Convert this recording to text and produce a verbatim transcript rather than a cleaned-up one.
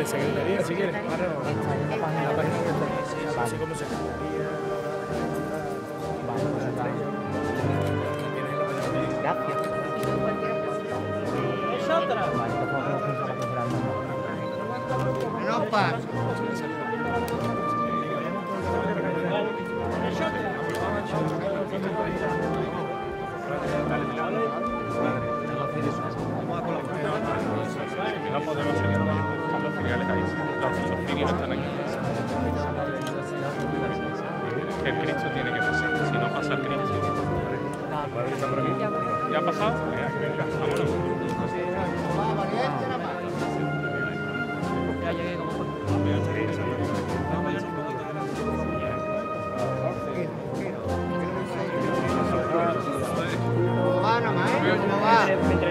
secretaría, si quieres. Ahora no. La página, La página que está. Vale. Así como secretaría. Vale, pues está. Gracias. Es otra. Vale, pues vamos a pensar la que será el nombre. No pasa. Es otra. No podemos seguir con los filiales ahí. Los, los filiales están aquí. El Cristo tiene que pasar. Si no pasa el Cristo. ¿Ya ha pasado? Vámonos. Ya llegué como fue. ¿Cómo va, nomás? ¿Cómo va?